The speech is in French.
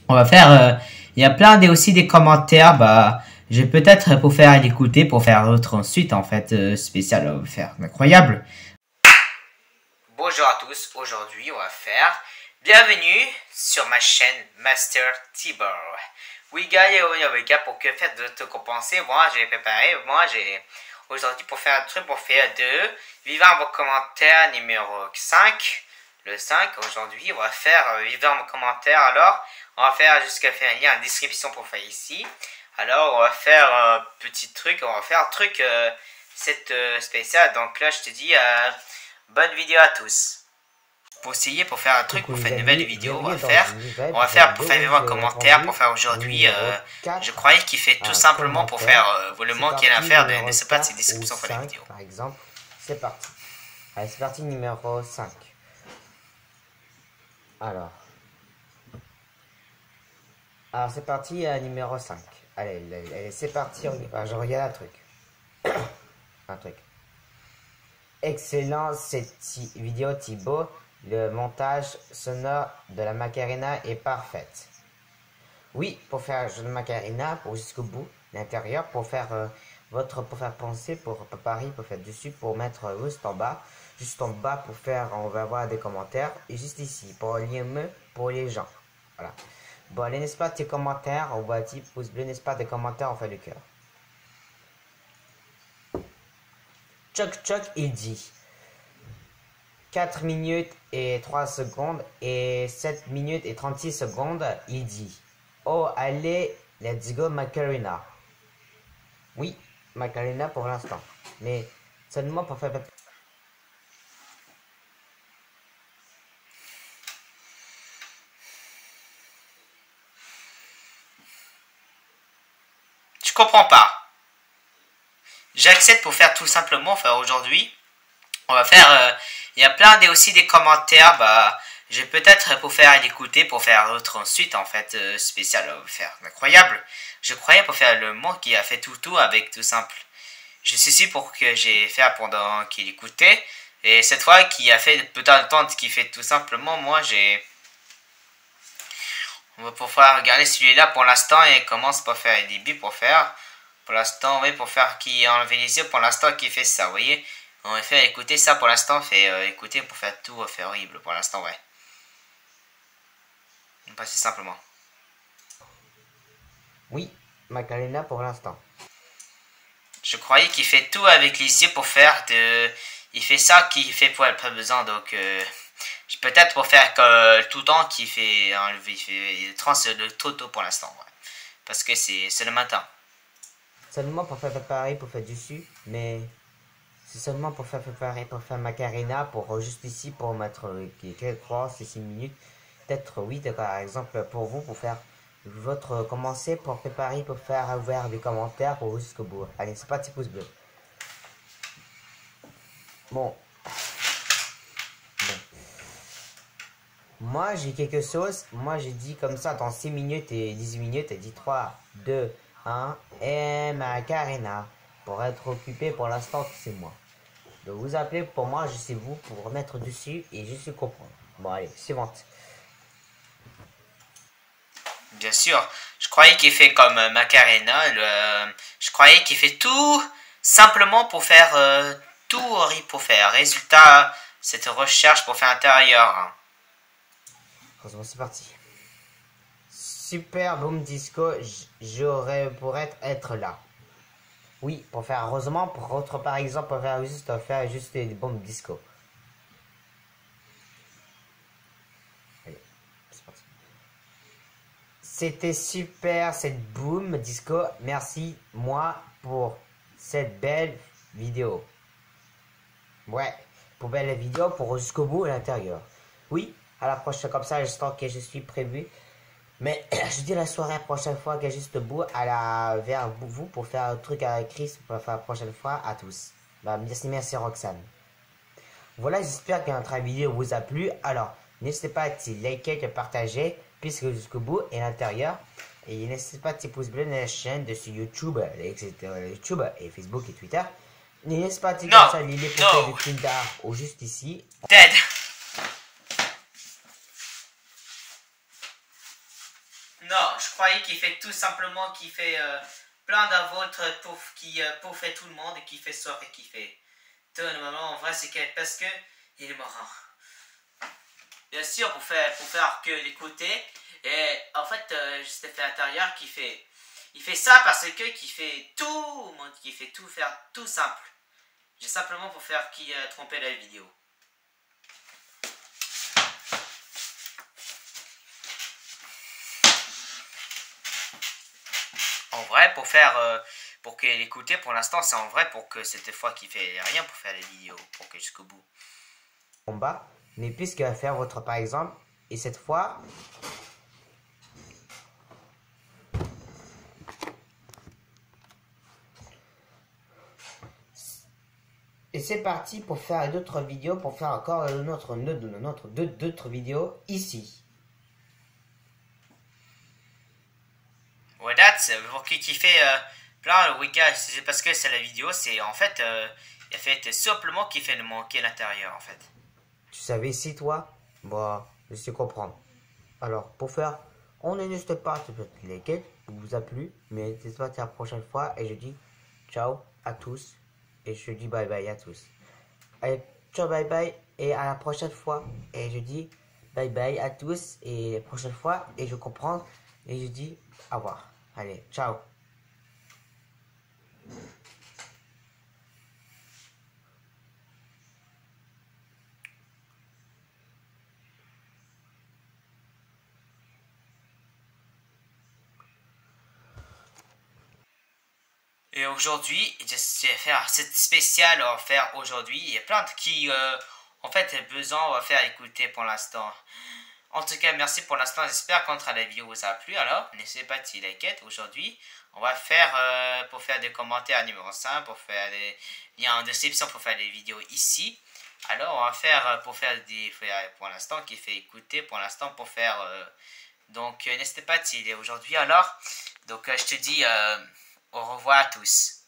On va faire, il y a plein aussi des commentaires, bah, je vais peut-être pour faire l'écouter, pour faire autre ensuite, en fait, spécial, on va faire incroyable. Bonjour à tous, aujourd'hui on va faire bienvenue sur ma chaîne Master Tibor. Oui gars, les gars, pour que faites de te compenser, moi j'ai préparé, aujourd'hui pour faire un truc pour faire de vivant vos commentaires numéro 5. Le 5, aujourd'hui on va faire vivant vos commentaires, alors on va faire jusqu'à faire un lien en description pour faire ici. Alors on va faire un petit truc, on va faire un truc spécial, donc là je te dis bonne vidéo à tous. Pour essayer, pour faire un truc, pour faire une nouvelle vidéo, on va faire pour faire un commentaire, pour faire aujourd'hui, je croyais qu'il fait tout simplement pour faire le manque à faire, ne sais pas si description pour la vidéo. Par exemple, c'est parti. Allez, c'est parti numéro 5. Alors c'est parti numéro 5. Allez, c'est parti. Je regarde un truc. Excellent cette vidéo Thibaut. Le montage sonore de la Macarena est parfaite. Oui, pour faire un jeu de Macarena, pour jusqu'au bout, l'intérieur, pour faire pour faire penser, pour préparer, pour faire dessus, pour mettre juste en bas pour faire, on va avoir des commentaires, et juste ici, pour l'IME, pour les gens. Voilà. Bon, allez, n'est-ce pas, tes commentaires, on voit petit pouce bleu, n'est-ce pas, des commentaires, on fait le cœur. Choc, il dit 4 minutes et 3 secondes et 7 minutes et 36 secondes, il dit oh, allez, let's go Macarena. Oui, Macarena pour l'instant, mais seulement pour faire... Je comprends pas. J'accepte pour faire tout simplement, faire aujourd'hui. On va faire, il y a plein aussi des commentaires, bah, je vais peut-être pour faire l'écouter, pour faire autre ensuite, en fait, spécial, on va faire incroyable. Je croyais pour faire le mot qui a fait tout avec tout simple. Je suis sûr pour que j'ai fait pendant qu'il écoutait, et cette fois qui a fait peut-être le temps qui fait tout simplement, moi j'ai... On va pouvoir regarder celui-là pour l'instant et commence par faire un début pour faire. Pour l'instant, oui, pour faire qui enlever les yeux pour l'instant qui fait ça, vous voyez. On va faire écouter ça pour l'instant, fait écouter pour faire tout, fait horrible pour l'instant, ouais. On passe simplement. Oui, Macarena pour l'instant. Je croyais qu'il fait tout avec les yeux pour faire de... Il fait ça qu'il fait pour pas besoin, donc... peut-être pour faire que tout le temps qu'il fait enlever, il trans le toto pour l'instant, ouais. Parce que c'est le matin. Seulement pour faire préparer, pour faire dessus, mais... C'est seulement pour faire préparer, pour faire Macarena, pour juste ici, pour mettre 3, c'est 6 minutes. Peut-être 8, par exemple, pour vous, pour faire votre commencer, pour préparer, pour faire ouvrir des commentaires, pour jusqu'au bout. Allez, c'est pas petit pouce bleu. Bon. Moi, j'ai quelque chose. Moi, j'ai dit comme ça, dans 6 minutes et 18 minutes, j'ai dit 3, 2, 1, et Macarena. Pour être occupé, pour l'instant, c'est moi. De vous appeler pour moi, je sais vous, pour remettre dessus et je sais comprendre. Bon, allez, suivante. Bien sûr, je croyais qu'il fait comme Macarena, je croyais qu'il fait tout simplement pour faire tout horrible pour faire. Résultat, cette recherche pour faire intérieur. Heureusement, c'est parti. Super Boom Disco, j'aurais pour être là. Oui, pour faire heureusement, pour autre par exemple, pour faire juste des bombes disco. Allez, c'est parti. C'était super cette boom disco. Merci moi pour cette belle vidéo. Ouais, pour belle vidéo, pour jusqu'au bout à l'intérieur. Oui, à la prochaine comme ça, j'espère que je suis prévu. Mais je dis la soirée prochaine fois que juste debout vers vous pour faire un truc avec Chris pour faire la prochaine fois à tous. Bah, merci Roxane. Voilà, j'espère que notre vidéo vous a plu. Alors, n'hésitez pas à liker, de partager, puisque jusqu'au bout et à l'intérieur. Et n'hésitez pas à pouce bleu dans la chaîne de sur YouTube, etc. YouTube et Facebook et Twitter. N'hésitez pas à comme ça les poupées de Kinder ou juste ici. Dead. Non, je croyais qu'il fait tout simplement qu'il fait plein d'autres pour faire tout le monde et qui fait sort et qui fait. Tout normalement en vrai c'est parce que il est mort. Bien sûr pour faire que l'écouter et en fait juste fait à l'intérieur il fait ça parce que qui fait tout qui fait tout faire tout simple. J'ai simplement pour faire qui tromper la vidéo. En vrai, pour que l'écouter, pour l'instant, c'est en vrai pour que cette fois qu'il fait rien pour faire les vidéos, pour que jusqu'au bout. Combat, mais puisqu'il va faire votre par exemple, et cette fois, et c'est parti pour faire d'autres vidéos, pour faire encore d'autres vidéos ici. Ouais, that's pour qui fait plein le week-end, c'est parce que c'est la vidéo, c'est en fait, il a fait simplement qui fait le manquer l'intérieur en fait. Tu savais ici toi? Bon, je sais comprendre. Alors, pour faire, on n'hésite pas à liker, vous a plu, mais n'hésitez pas à la prochaine fois, et je dis ciao à tous, et je dis bye bye à tous. Allez, ciao bye bye, et à la prochaine fois, et je dis bye bye à tous, et la prochaine fois, et je comprends, et je dis au revoir. Allez, ciao. Et aujourd'hui, je vais faire cette spéciale à faire aujourd'hui. Il y a plein de qui, en fait, besoin de faire écouter pour l'instant. En tout cas, merci pour l'instant. J'espère que la vidéo vous a plu. Alors, n'hésitez pas de liker. Aujourd'hui, on va faire, pour faire des commentaires numéro 5, pour faire des liens en description, pour faire des vidéos ici. Alors, on va faire, pour l'instant, qui fait écouter, pour l'instant, pour faire... donc, n'hésitez pas de aujourd'hui. Alors, donc, je te dis au revoir à tous.